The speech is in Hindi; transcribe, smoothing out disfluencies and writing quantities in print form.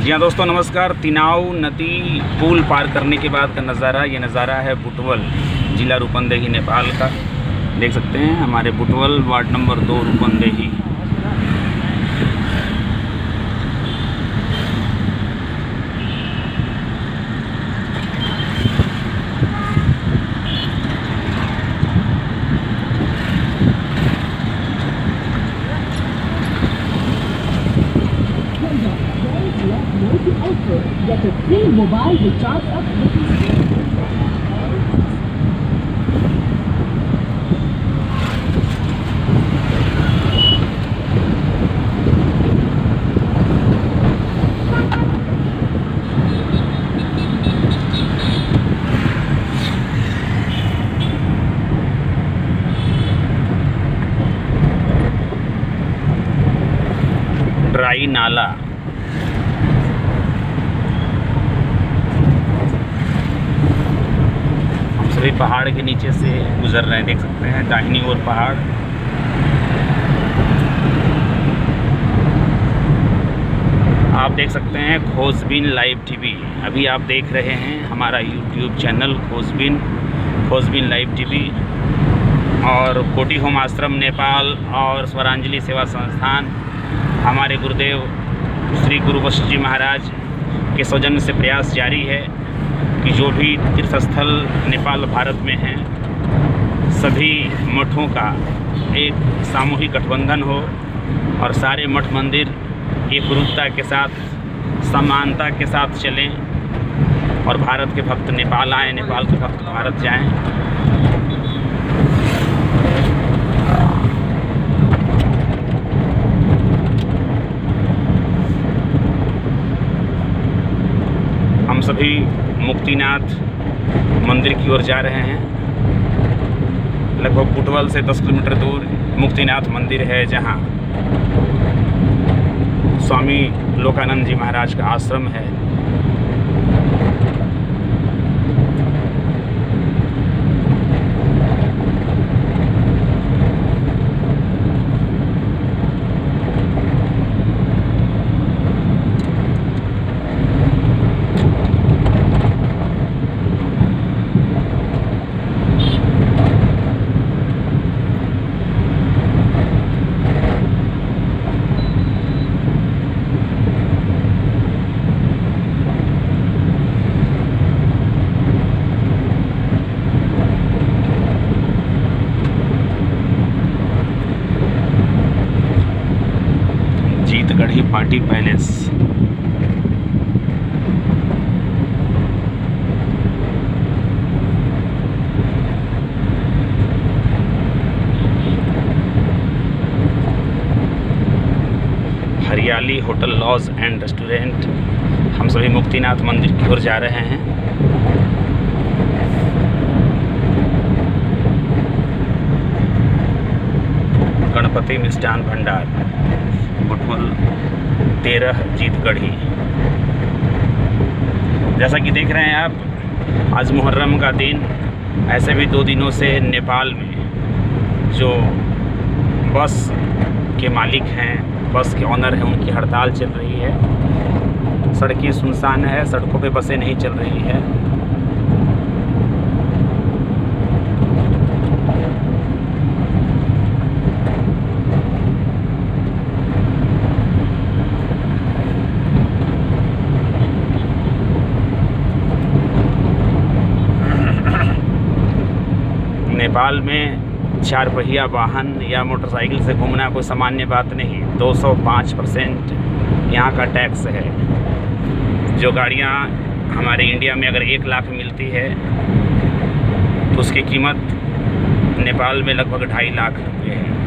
जी हाँ दोस्तों नमस्कार। तिनाव नदी पुल पार करने के बाद का नज़ारा, ये नज़ारा है बुटवल, जिला रूपंदेही नेपाल का। देख सकते हैं हमारे Butwal ward number 2 Rupandehi. Get a free mobile recharge of ड्राई नाला। हम सभी पहाड़ के नीचे से गुजर रहे हैं, देख सकते हैं दाहिनी ओर पहाड़। आप देख सकते हैं खोजबीन लाइव टीवी। अभी आप देख रहे हैं हमारा YouTube channel Khojbeen live TV और कोटी होम आश्रम नेपाल और स्वरांजलि सेवा संस्थान, हमारे गुरुदेव श्री गुरु वशिष्ठ जी महाराज के सौजन्य से प्रयास जारी है कि जो भी तीर्थ स्थल नेपाल भारत में हैं सभी मठों का एक सामूहिक गठबंधन हो और सारे मठ मंदिर एकरूपता के साथ समानता के साथ चलें और भारत के भक्त नेपाल आएँ, नेपाल के भक्त भारत जाएं। हम सभी मुक्तिनाथ मंदिर की ओर जा रहे हैं। लगभग बुटवल से 10 किलोमीटर दूर मुक्तिनाथ मंदिर है, जहां स्वामी लोकानंद जी महाराज का आश्रम है। Jeetgadhi party palace. Hariyali hotel lodge and restaurant. हम सभी मुक्तिनाथ मंदिर की ओर जा रहे हैं। गणपति मिष्ठान भंडार, बुटवल 13 जीतगढ़ी। जैसा कि देख रहे हैं आप, आज मुहर्रम का दिन। ऐसे भी 2 दिनों से नेपाल में जो बस के मालिक हैं, बस के ऑनर हैं, उनकी हड़ताल चल रही है। सड़कें सुनसान है, सड़कों पे बसें नहीं चल रही है। नेपाल में 4 पहिया वाहन या मोटरसाइकिल से घूमना कोई सामान्य बात नहीं। 205% यहाँ का टैक्स है। जो गाड़ियाँ हमारे इंडिया में अगर 1 लाख मिलती है तो उसकी कीमत नेपाल में लगभग 2.5 लाख रुपये है।